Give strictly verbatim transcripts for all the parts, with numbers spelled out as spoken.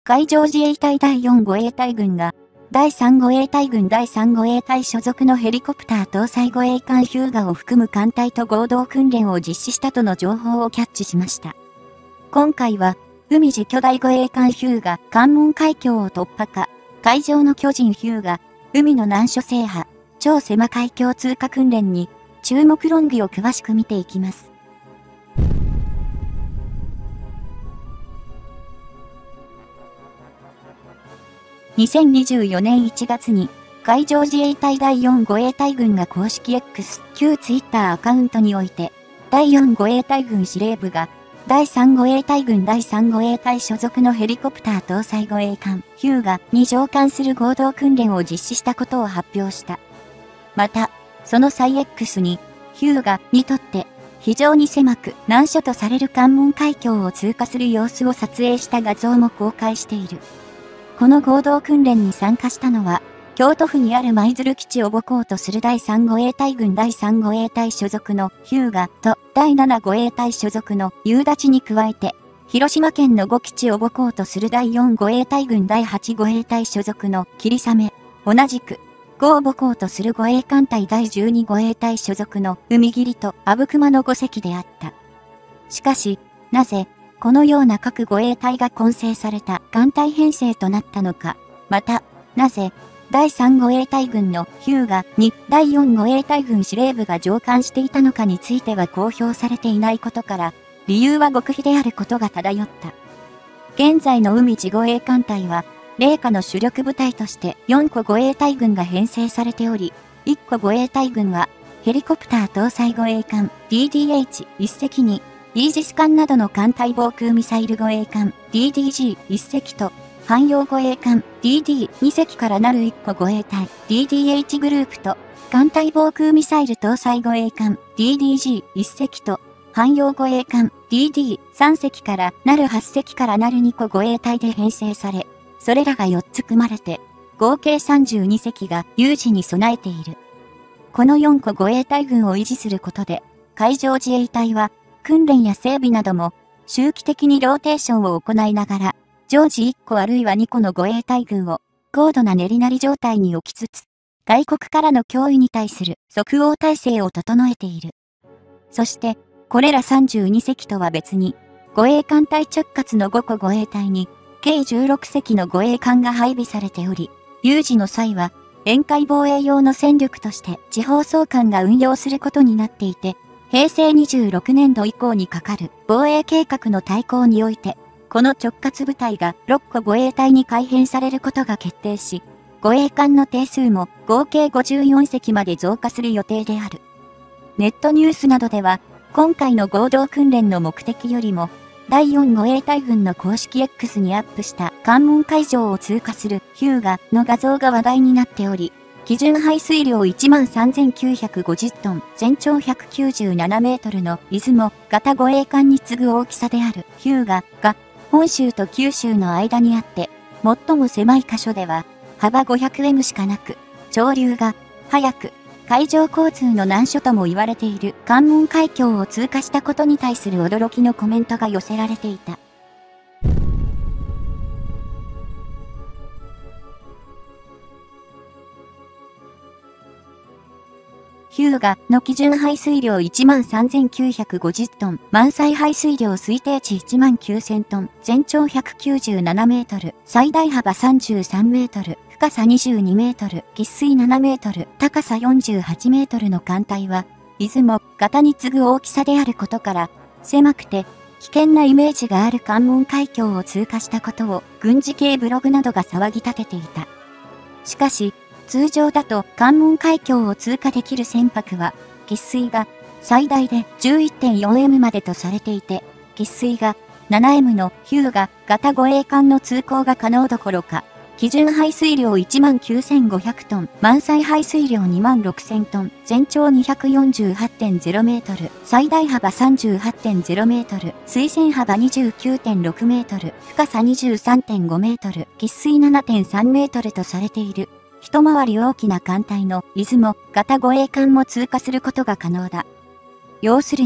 海上自衛隊だいよん護衛隊群が、だいさん護衛隊群だいさん護衛隊所属のヘリコプター搭載護衛艦ヒューガを含む艦隊と合同訓練を実施したとの情報をキャッチしました。今回は、海自巨大護衛艦ヒューガ関門海峡を突破か、海上の巨人ヒューガ、海の難所制覇、超狭海峡通過訓練に、注目論議を詳しく見ていきます。にせんにじゅうよねんいちがつに、海上自衛隊だいよん護衛隊群が公式 X、旧 Twitter アカウントにおいて、だいよん護衛隊群司令部が、だいさん護衛隊群だいさん護衛隊所属のヘリコプター搭載護衛艦ヒューガに乗艦する合同訓練を実施したことを発表した。また、その際 X に、ヒューガにとって非常に狭く難所とされる関門海峡を通過する様子を撮影した画像も公開している。この合同訓練に参加したのは、京都府にある舞鶴基地を母港とするだいさん護衛隊群だいさん護衛隊所属のヒューガとだいなな護衛隊所属の夕立に加えて、広島県のご基地を母港とするだいよん護衛隊群だいはち護衛隊所属の霧雨、同じく、ごを母港とする護衛艦隊だいじゅうに護衛隊所属の海霧と阿武隈のご隻であった。しかし、なぜ、このような各護衛隊が混成された艦隊編成となったのか、また、なぜ、だいさん護衛隊群のヒューガにだいよん護衛隊群司令部が乗艦していたのかについては公表されていないことから、理由は極秘であることが漂った。現在の海自護衛艦隊は、米価の主力部隊としてよんこ護衛隊群が編成されており、いっこ護衛隊群は、ヘリコプター搭載護衛艦 ディーディーエイチいっ 隻に、イージス艦などの艦隊防空ミサイル護衛艦 ディーディージーいっ 隻と、汎用護衛艦 ディーディーに 隻からなるいっこ護衛隊 ディーディーエイチ グループと、艦隊防空ミサイル搭載護衛艦 ディーディージーいっ 隻と、汎用護衛艦 ディーディーさん 隻からなるはち隻からなるにこ護衛隊で編成され、それらがよっつ組まれて、合計さんじゅうに隻が有事に備えている。このよんこ護衛隊群を維持することで、海上自衛隊は、訓練や整備なども、周期的にローテーションを行いながら、常時いっこあるいはにこの護衛隊群を、高度な練りなり状態に置きつつ、外国からの脅威に対する即応体制を整えている。そして、これらさんじゅうに隻とは別に、護衛艦隊直轄のごこ護衛隊に、計じゅうろく隻の護衛艦が配備されており、有事の際は、沿海防衛用の戦力として地方総監が運用することになっていて、へいせいにじゅうろくねんど以降にかかる防衛計画の大綱において、この直轄部隊がろっこ護衛隊に改編されることが決定し、護衛艦の定数も合計ごじゅうよん隻まで増加する予定である。ネットニュースなどでは、今回の合同訓練の目的よりも、だいよん護衛隊群の公式 X にアップした関門海上を通過するヒューガの画像が話題になっており、基準排水量 いちまんさんぜんきゅうひゃくごじゅっトン、全長ひゃくきゅうじゅうななメートルの出雲型護衛艦に次ぐ大きさであるヒューガが本州と九州の間にあって、最も狭い箇所では幅 ごひゃくエム しかなく、潮流が速く、海上交通の難所とも言われている関門海峡を通過したことに対する驚きのコメントが寄せられていた。ヒューガの基準排水量 いちまんさんぜんきゅうひゃくごじゅっトン、満載排水量推定値いちまんきゅうせんトン、全長ひゃくきゅうじゅうななメートル、最大幅さんじゅうさんメートル、深さにじゅうにメートル、喫水ななメートル、高さよんじゅうはちメートルの艦隊は、出雲型に次ぐ大きさであることから、狭くて危険なイメージがある関門海峡を通過したことを軍事系ブログなどが騒ぎ立てていた。しかし、通常だと関門海峡を通過できる船舶は、喫水が最大で じゅういってんよんエム までとされていて、喫水が ななエム のヒューガ型護衛艦の通行が可能どころか、基準排水量 いちまんきゅうせんごひゃくトン、満載排水量 にまんろくせんトン、全長 にひゃくよんじゅうはちてんゼロメートル、最大幅 さんじゅうはちてんゼロメートル、水線幅 にじゅうきゅうてんろくメートル、深さ にじゅうさんてんごメートル、喫水 ななてんさんメートルとされている。一回り大きな艦隊の出雲型護衛艦も通過することが可能だ。要するに、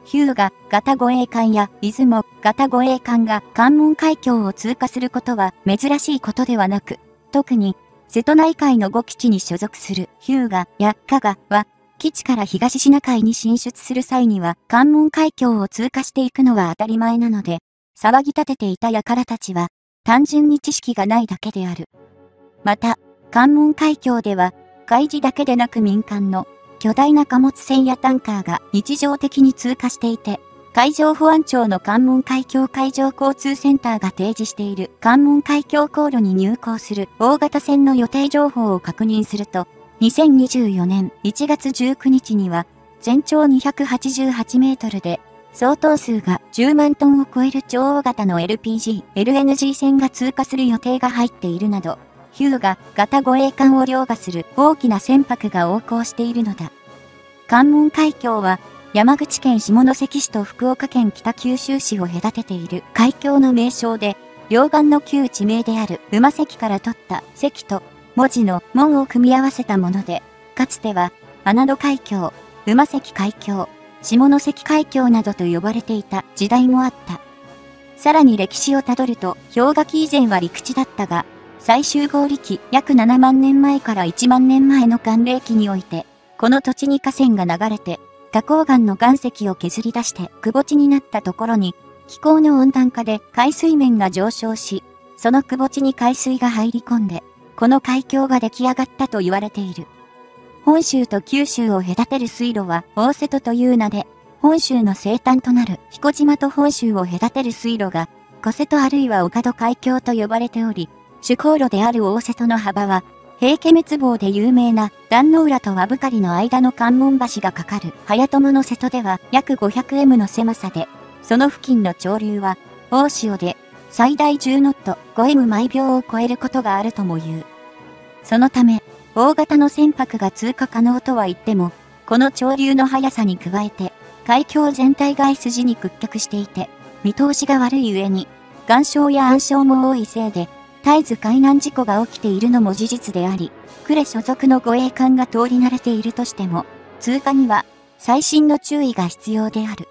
日向型護衛艦や出雲型護衛艦が関門海峡を通過することは珍しいことではなく、特に瀬戸内海のご基地に所属する日向や加賀は、基地から東シナ海に進出する際には関門海峡を通過していくのは当たり前なので、騒ぎ立てていた輩たちは単純に知識がないだけである。また、関門海峡では海事だけでなく民間の巨大な貨物船やタンカーが日常的に通過していて、海上保安庁の関門海峡海上交通センターが提示している関門海峡航路に入港する大型船の予定情報を確認すると、にせんにじゅうよねんいちがつじゅうくにちには全長にひゃくはちじゅうはちメートルで相当数がじゅうまんトンを超える超大型の エルピージー、エルエヌジー 船が通過する予定が入っているなど、日向型護衛艦を凌駕する大きな船舶が横行しているのだ。関門海峡は山口県下関市と福岡県北九州市を隔てている海峡の名称で、両岸の旧地名である馬関から取った関と文字の門を組み合わせたもので、かつては穴戸海峡、馬関海峡、下関海峡などと呼ばれていた時代もあった。さらに歴史をたどると、氷河期以前は陸地だったが、最終合力約ななまんねんまえからいちまんねんまえの寒冷期において、この土地に河川が流れて、花崗岩の岩石を削り出して窪地になったところに、気候の温暖化で海水面が上昇し、その窪地に海水が入り込んで、この海峡が出来上がったと言われている。本州と九州を隔てる水路は大瀬戸という名で、本州の西端となる彦島と本州を隔てる水路が、小瀬戸あるいは岡戸海峡と呼ばれており、主航路である大瀬戸の幅は、平家滅亡で有名な壇ノ浦と和布刈の間の関門橋がかかる早友の瀬戸では約 ごひゃくエム の狭さで、その付近の潮流は大潮で最大じゅうノット ごエム 毎秒を超えることがあるとも言う。そのため、大型の船舶が通過可能とは言っても、この潮流の速さに加えて、海峡全体が S 字に屈曲していて、見通しが悪い上に、岩礁や暗礁も多いせいで、絶えず海難事故が起きているのも事実であり、呉所属の護衛艦が通り慣れているとしても、通過には細心の注意が必要である。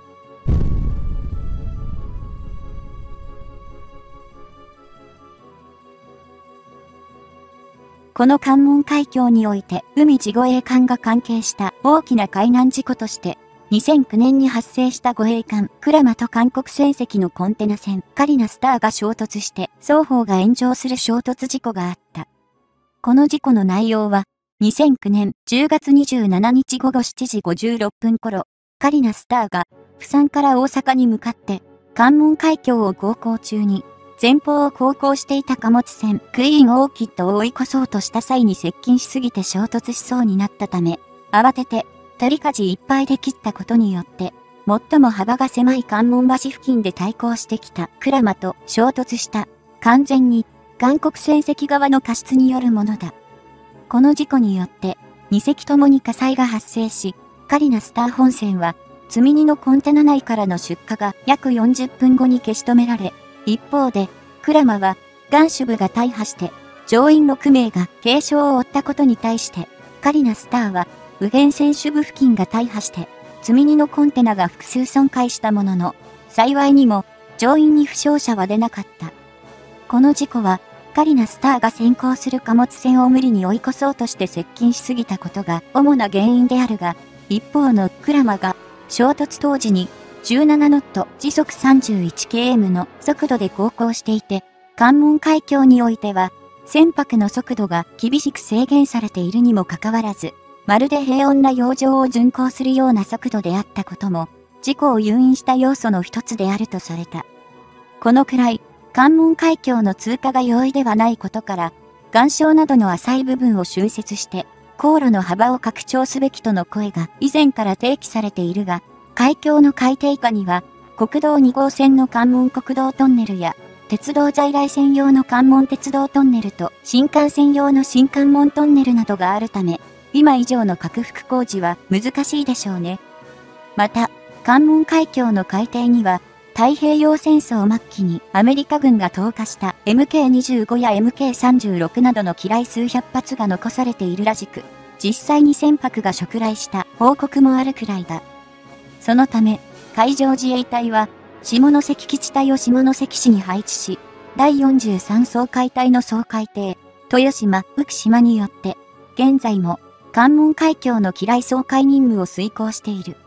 この関門海峡において海自護衛艦が関係した大きな海難事故として、にせんきゅうねんに発生した護衛艦鞍馬と韓国船籍のコンテナ船カリナスターが衝突して双方が炎上する衝突事故があった。この事故の内容はにせんきゅうねんじゅうがつにじゅうしちにちごごしちじごじゅうろっぷん頃、カリナスターが釜山から大阪に向かって関門海峡を航行中に前方を航行していた貨物船クイーンオーキッドを追い越そうとした際に接近しすぎて衝突しそうになったため、慌てて取り舵いっぱいで切ったことによって、最も幅が狭い関門橋付近で対抗してきた鞍馬と衝突した、完全に韓国船籍側の過失によるものだ。この事故によって、に隻ともに火災が発生し、カリナスター本船は、積み荷のコンテナ内からの出火が約よんじゅっぷんごに消し止められ、一方で、鞍馬は、岸主部が大破して、乗員ろくめいが軽傷を負ったことに対して、カリナスターは、右舷船首部付近が大破して、積み荷のコンテナが複数損壊したものの、幸いにも、乗員に負傷者は出なかった。この事故は、カリナスターが先行する貨物船を無理に追い越そうとして接近しすぎたことが主な原因であるが、一方の鞍馬が、衝突当時に、じゅうななノット時速 さんじゅういちキロメートル の速度で航行していて、関門海峡においては、船舶の速度が厳しく制限されているにもかかわらず、まるで平穏な洋上を巡航するような速度であったことも、事故を誘引した要素の一つであるとされた。このくらい、関門海峡の通過が容易ではないことから、岩礁などの浅い部分を浚渫して、航路の幅を拡張すべきとの声が以前から提起されているが、海峡の海底下には、国道にごうせんの関門国道トンネルや、鉄道在来専用の関門鉄道トンネルと新幹線用の新関門トンネルなどがあるため、今以上の拡幅工事は難しいでしょうね。また、関門海峡の海底には、太平洋戦争末期にアメリカ軍が投下した エムケーにじゅうご や エムケーさんじゅうろく などの機雷数百発が残されているらしく、実際に船舶が触雷した報告もあるくらいだ。 そのため、海上自衛隊は、下関基地隊を下関市に配置し、だいよんじゅうさん掃海隊の掃海艇、豊島、浮島によって、現在も、関門海峡の機雷掃海任務を遂行している。